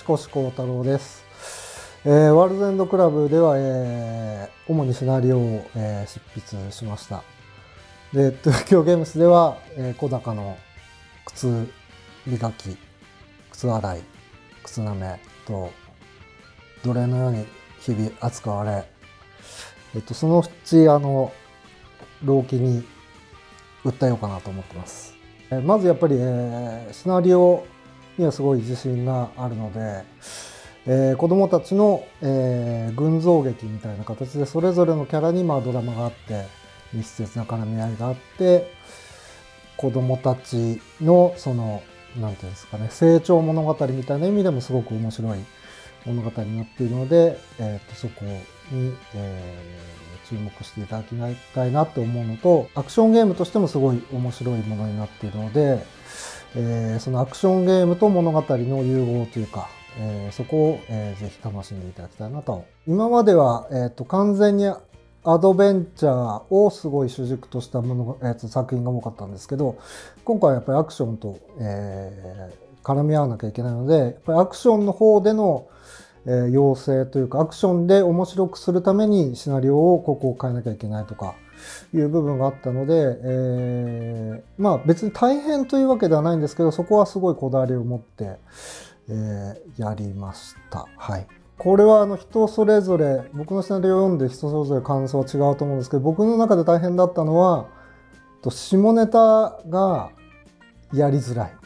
越幸太郎です。ワールドエンドクラブでは、主にシナリオを、執筆しました。で、東京ゲームスでは、小高の靴磨き、靴洗い、靴なめと奴隷のように日々扱われ、そのうち老期に訴えようかなと思ってます。まずやっぱり、シナリオにはすごい自信があるので、子供たちの、群像劇みたいな形でそれぞれのキャラにドラマがあって密接な絡み合いがあって、子供たちのそのなんていうんですかね、成長物語みたいな意味でもすごく面白い物語になっているので、そこに、注目していただきたいなと思うのと、アクションゲームとしてもすごい面白いものになっているので、そのアクションゲームと物語の融合というか、そこを、ぜひ楽しんでいただきたいなと。今までは、完全にアドベンチャーをすごい主軸としたもの、作品が多かったんですけど、今回はやっぱりアクションと、絡み合わなきゃいけないので、やっぱりアクションの方での、要請というか、アクションで面白くするためにシナリオをここを変えなきゃいけないとかいう部分があったので、別に大変というわけではないんですけど、そこはすごいこだわりを持って、やりました。はい。これは人それぞれ、僕のシナリオを読んで人それぞれ感想は違うと思うんですけど、僕の中で大変だったのは、下ネタがやりづらい。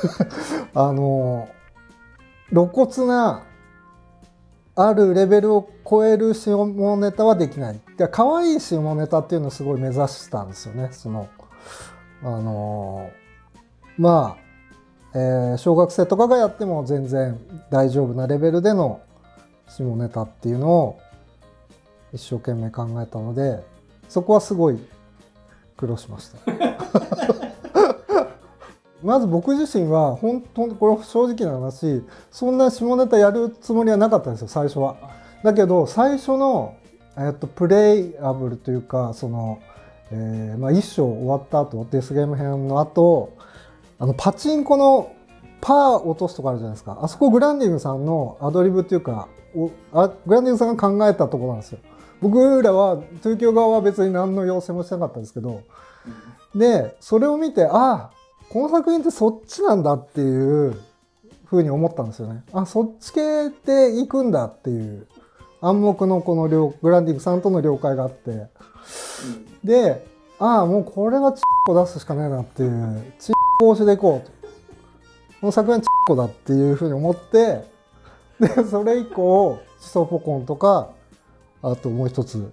露骨な、あるレベルを超える下ネタはできない。可愛い下ネタっていうのをすごい目指したんですよね。小学生とかがやっても全然大丈夫なレベルでの下ネタっていうのを一生懸命考えたので、そこはすごい苦労しました。まず僕自身は本当これ正直な話、そんな下ネタやるつもりはなかったんですよ、最初は。だけど最初の、プレイアブルというか、一章終わった後、デスゲーム編の後、パチンコのパー落とすとかあるじゃないですか。あそこグランディングさんのアドリブっていうか、グランディングさんが考えたところなんですよ。僕らは東京側は別に何の要請もしなかったんですけど、でそれを見て、この作品ってそっちなんだっていうふうに思ったんですよね。そっち系で行くんだっていう暗黙のこのグランディングさんとの了解があって、でもうこれはチッコ出すしかないなっていう、チッコ推しでいこうと、この作品はチッコだっていうふうに思って、でそれ以降シソポコンとか、あともう一つ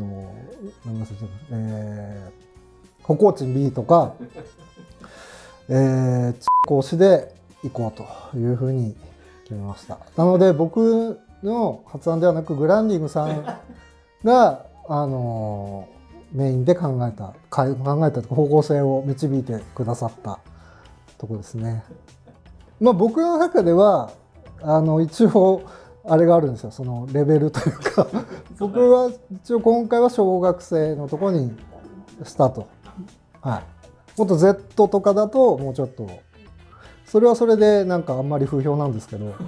ホコーチン B とかチッコ推しでいこうというふうに決めました。なので僕の発案ではなく、グランディングさんがメインで考えた方向性を導いてくださったところですね。僕の中では一応あれがあるんですよ、そのレベルというか僕は一応今回は小学生のところにスタート。はい。もっと Z とかだともうちょっと、それはそれでなんかあんまり不評なんですけど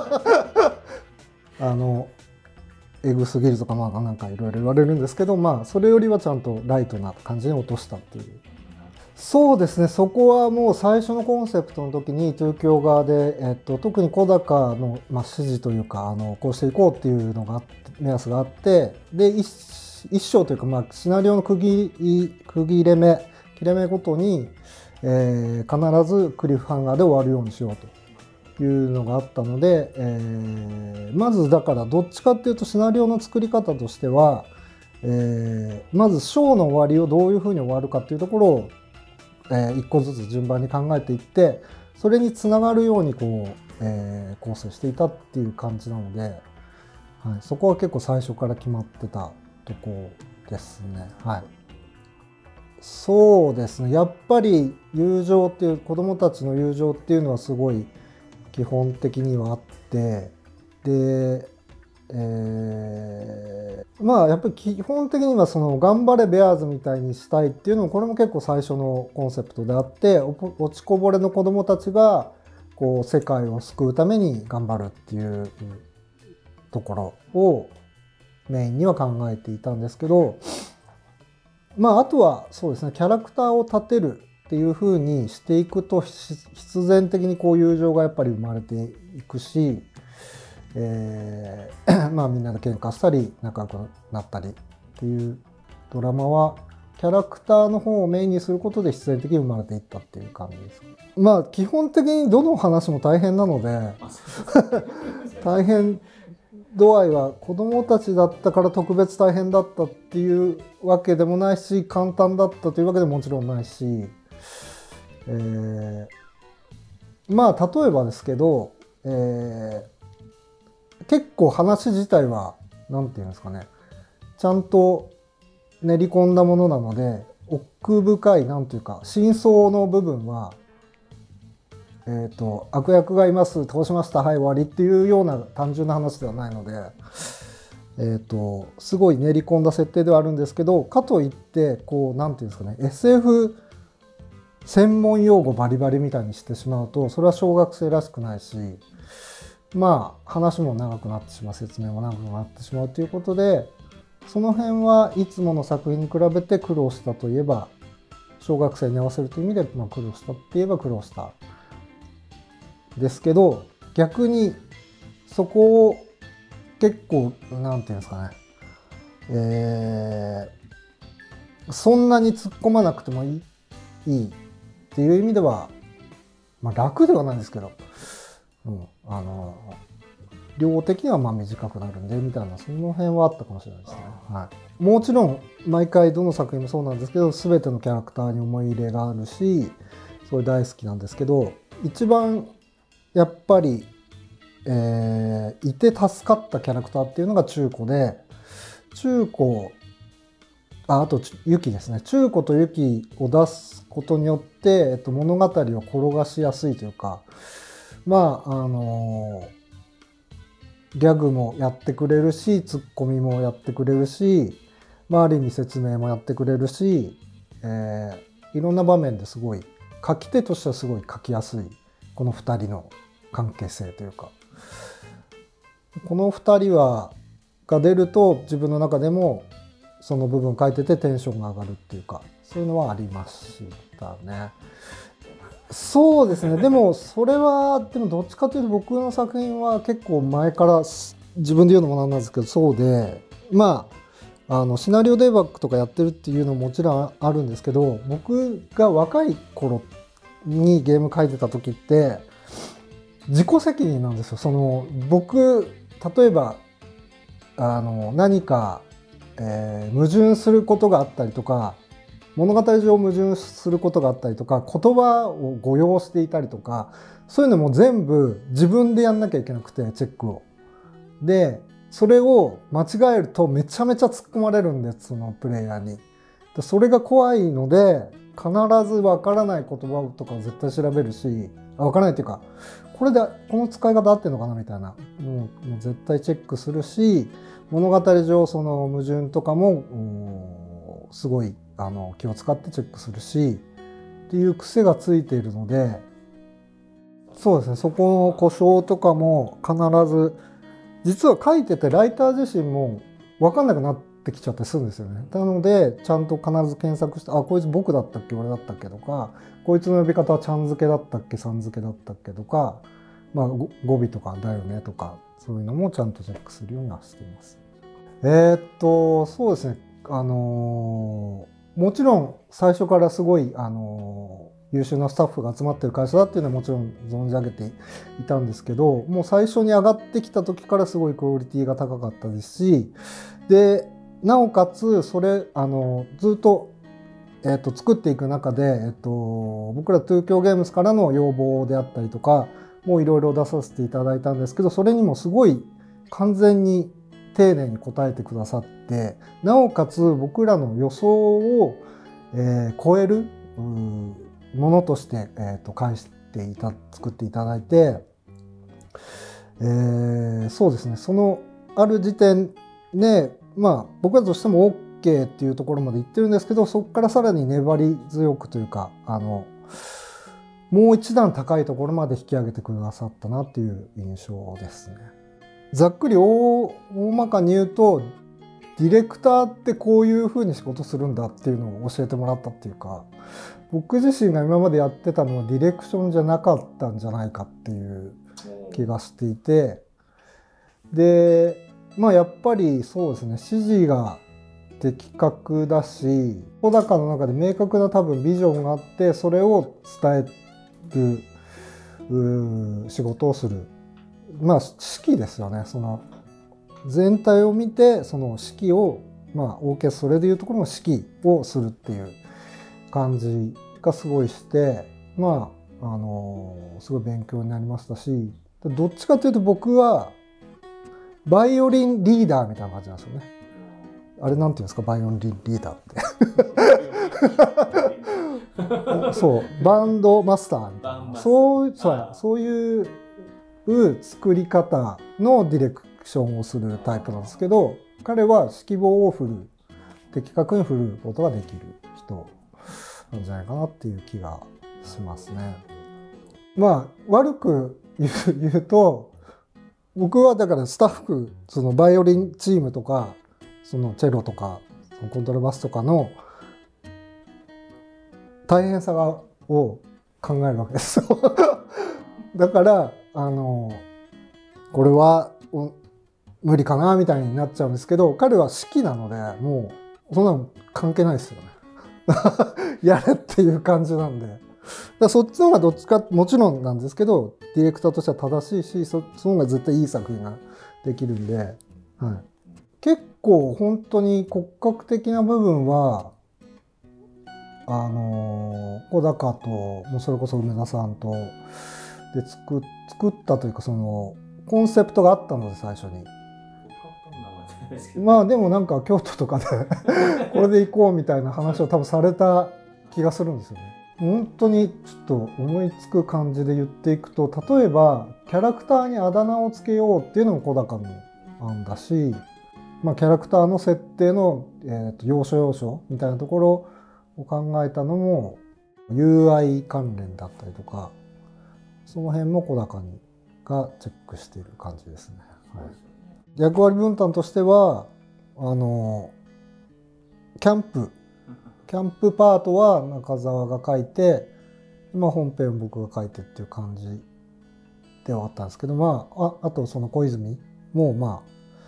エグすぎるとかなんかいろいろ言われるんですけど、それよりはちゃんとライトな感じに落としたっていう。そうですね、そこはもう最初のコンセプトの時に東京側で、特に小高の、指示というかこうしていこうっていうのが目安があって、で一章というか、シナリオの区切れ目ごとに、必ずクリフハンガーで終わるようにしようというのがあったので、まずだからどっちかっていうとシナリオの作り方としては、まず章の終わりをどういうふうに終わるかっていうところを、一個ずつ順番に考えていって、それにつながるように構成していたっていう感じなので、そこは結構最初から決まってたとこですね。はい。そうですね、やっぱり友情っていう、子どもたちの友情っていうのはすごい基本的にはあって、で、やっぱり基本的には頑張れベアーズみたいにしたいっていうのも、これも結構最初のコンセプトであって、落ちこぼれの子どもたちがこう世界を救うために頑張るっていうところをメインには考えていたんですけど、あとはそうですね、キャラクターを立てるっていう風にしていくと必然的にこう友情がやっぱり生まれていくし、みんなで喧嘩したり仲良くなったりっていうドラマはキャラクターの方をメインにすることで必然的に生まれていったっていう感じです。基本的にどの話も大変なので大変度合いは子どもたちだったから特別大変だったっていうわけでもないし、簡単だったというわけでももちろんないし、例えばですけど、結構話自体は何て言うんですかね、ちゃんと練り込んだものなので、奥深いなんていうか真相の部分は、悪役がいます、倒しました、はい終わりっていうような単純な話ではないので、すごい練り込んだ設定ではあるんですけど、かといってこうなんていうんですかね、 SF 専門用語バリバリみたいにしてしまうとそれは小学生らしくないし、話も長くなってしまう、説明も長くなってしまうということで、その辺はいつもの作品に比べて苦労したといえば、小学生に合わせるという意味で、苦労したって言えば苦労したですけど、逆にそこを結構なんていうんですかね、そんなに突っ込まなくてもいいっていう意味では、楽ではないんですけど、量的には短くなるんでみたいな、その辺はあったかもしれないですね。もちろん毎回どの作品もそうなんですけど、全てのキャラクターに思い入れがあるし、それ大好きなんですけど、一番やっぱり、いて助かったキャラクターっていうのが中古で、あとユキですね。中古とユキを出すことによって、物語を転がしやすいというか、ギャグもやってくれるし、ツッコミもやってくれるし、ある意味説明もやってくれるし、いろんな場面ですごい書き手としてはすごい書きやすい、この2人の関係性というか、この2人が出ると自分の中でもその部分書いててテンションが上がるっていうか、そういうのはありましたね。そうですね。でもそれはどっちかというと僕の作品は結構前から自分で言うのもなんなんですけどそうで、シナリオデバッグとかやってるっていうのももちろんあるんですけど、僕が若い頃にゲーム書いてた時って自己責任なんですよ。僕例えば何か、矛盾することがあったりとか、物語上矛盾することがあったりとか、言葉を誤用していたりとか、そういうのも全部自分でやんなきゃいけなくて、チェックを。でそれを間違えるとめちゃめちゃ突っ込まれるんです、そのプレイヤーに。それが怖いので、必ずわからない言葉とかを絶対調べるし、わからないっていうか、これでこの使い方合ってるのかなみたいなもう絶対チェックするし、物語上その矛盾とかもすごい気を使ってチェックするしっていう癖がついているので、そうですね、そこの故障とかも必ず、実は書いててライター自身も分かんなくなってきちゃったりするんですよね。なのでちゃんと必ず検索して、こいつ僕だったっけ俺だったっけとか、こいつの呼び方はちゃん付けだったっけさん付けだったっけとか、語尾とかだよねとか、そういうのもちゃんとチェックするようにはしています。そうですね、もちろん最初からすごい優秀なスタッフが集まってる会社だっていうのはもちろん存じ上げていたんですけど、もう最初に上がってきた時からすごいクオリティが高かったですし、でなおかつそれずっと、作っていく中で、僕ら東京ゲームズからの要望であったりとかもいろいろ出させていただいたんですけど、それにもすごい完全に丁寧に答えてくださって、なおかつ僕らの予想を、超えるものとして、作っていただいて、そうですね、そのある時点で僕らとしても OK っていうところまでいってるんですけど、そこからさらに粘り強くというかもう一段高いところまで引き上げてくださったなっていう印象ですね。ざっくり大まかに言うと、ディレクターってこういうふうに仕事するんだっていうのを教えてもらったっていうか、僕自身が今までやってたのはディレクションじゃなかったんじゃないかっていう気がしていて、でやっぱりそうですね、指示が的確だし、小高の中で明確な多分ビジョンがあって、それを伝える仕事をする、指揮ですよね。その全体を見て、その指揮をオーケストラでいうところの指揮をするっていう感じがすごいして、すごい勉強になりましたし、どっちかというと僕はバイオリンリーダーみたいな感じなんですよね。あれなんていうんですか、バイオリンリーダーって。そう、バンドマスターみたいな、そういう作り方のディレクションをするタイプなんですけど、彼は指揮棒を振る、的確に振ることができる人なんじゃないかなっていう気がしますね。悪く言うと、僕はだからスタッフ、そのバイオリンチームとか、そのチェロとか、そのコントラバスとかの大変さを考えるわけですよ。だからこれは無理かなみたいになっちゃうんですけど、彼は指揮なのでもうそんなの関係ないですよね。やれっていう感じなんで。そっちの方がどっちかもちろんなんですけど、ディレクターとしては正しいし、その方が絶対いい作品ができるんで、はい、結構本当に骨格的な部分は小高ともうそれこそ梅田さんとで作ったというか、そのコンセプトがあったので最初に。でもなんか京都とかでこれで行こうみたいな話を多分された気がするんですよね。本当にちょっと思いつく感じで言っていくと、例えばキャラクターにあだ名をつけようっていうのも小高の案だし、キャラクターの設定の、要所みたいなところを考えたのも UI 関連だったりとか、その辺も小高がチェックしている感じですね。はい、役割分担としてはキャンプパートは中澤が書いて、本編僕が書いてっていう感じではあったんですけど、あとその小泉も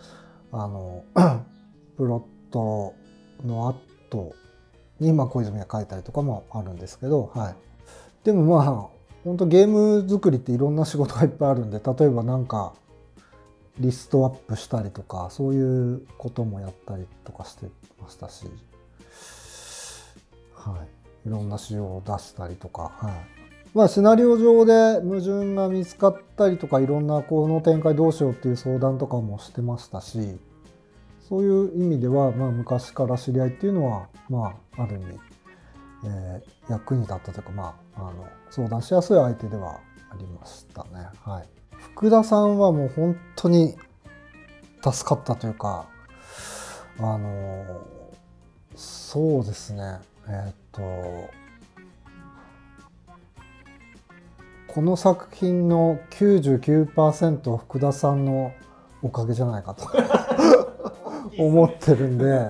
プロットの後に小泉が書いたりとかもあるんですけど、はい、でも本当ゲーム作りっていろんな仕事がいっぱいあるんで、例えばなんかリストアップしたりとか、そういうこともやったりとかしてましたし、はい、いろんな仕様を出したりとか、はい、シナリオ上で矛盾が見つかったりとか、いろんなこの展開どうしようっていう相談とかもしてましたし、そういう意味では昔から知り合いっていうのはある意味、役に立ったというか、相談しやすい相手ではありましたね。はい、福田さんはもう本当に助かったというか、そうですね、この作品の 99% は福田さんのおかげじゃないかと思ってるんで、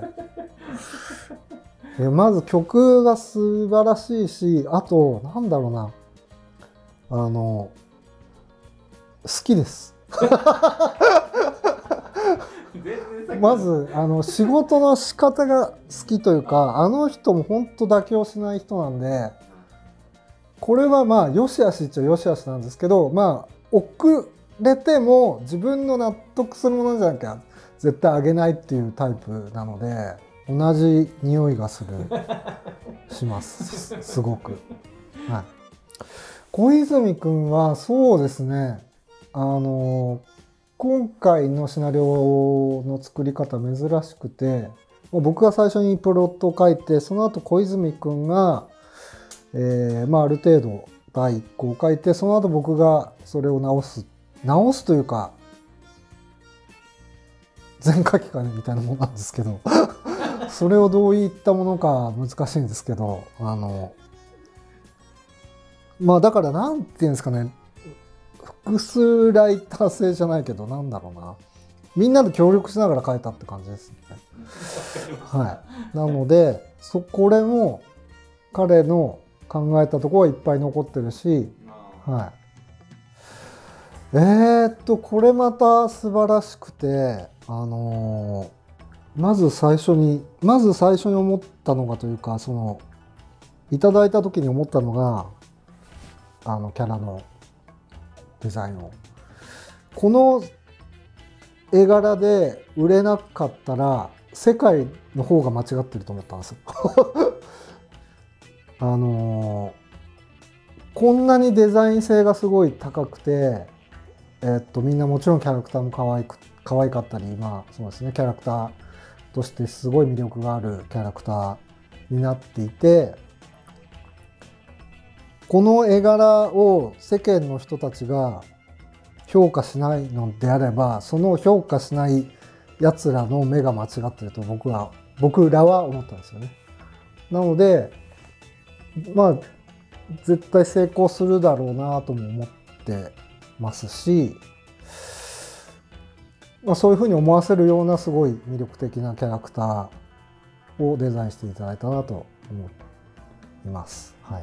まず曲が素晴らしいし、あとなんだろうな、好きです。まず仕事の仕方が好きというか、あの人も本当妥協しない人なんで、これはよしあしっちゃよしあしなんですけど、遅れても自分の納得するものじゃなきゃ絶対あげないっていうタイプなので、同じ匂いがしますすごく。はい、小泉君はそうですね、今回のシナリオの作り方珍しくて、僕が最初にプロットを書いて、その後小泉君が、ある程度第1項を書いて、その後僕がそれを直すというか全書き換えみたいなものなんですけどそれをどういったものか難しいんですけど、 まあだからなんていうんですかね、複数ライター制じゃないけど、なんだろうな、みんなで協力しながら書いたって感じですね。はい、なのでこれも彼の考えたところはいっぱい残ってるし、はい、これまた素晴らしくて、まず最初に思ったのがというか、いただいた時に思ったのが、キャラのデザインを。この絵柄で売れなかったら、世界の方が間違ってると思ったんですよ。こんなにデザイン性がすごい高くて、みんなもちろんキャラクターも可愛かったり、まあそうですね、キャラクターとしてすごい魅力があるキャラクターになっていて、この絵柄を世間の人たちが評価しないのであれば、その評価しないやつらの目が間違ってると僕らは思ったんですよね。なのでまあ絶対成功するだろうなとも思ってますし、まあ、そういうふうに思わせるようなすごい魅力的なキャラクターをデザインしていただいたなと思います。はい、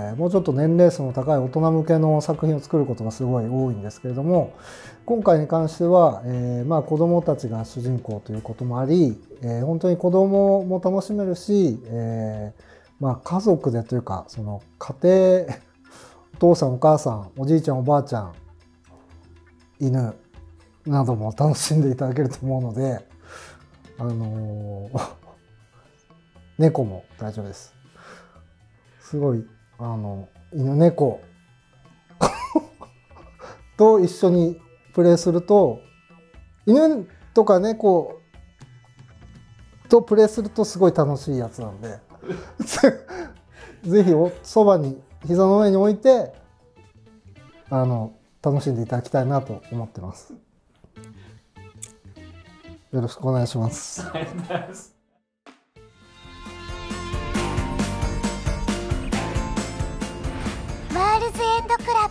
もうちょっと年齢層の高い大人向けの作品を作ることがすごい多いんですけれども、今回に関しては、まあ子どもたちが主人公ということもあり、本当に子どもも楽しめるし、まあ家族でというか、その家庭お父さんお母さんおじいちゃんおばあちゃん犬なども楽しんでいただけると思うので、猫も大丈夫です。すごい犬猫と一緒にプレイすると、犬とか猫とプレイするとすごい楽しいやつなんでぜひそばに膝の上に置いて楽しんでいただきたいなと思ってます。よろしくお願いします。 ありがとうございます。 ワールズエンドクラ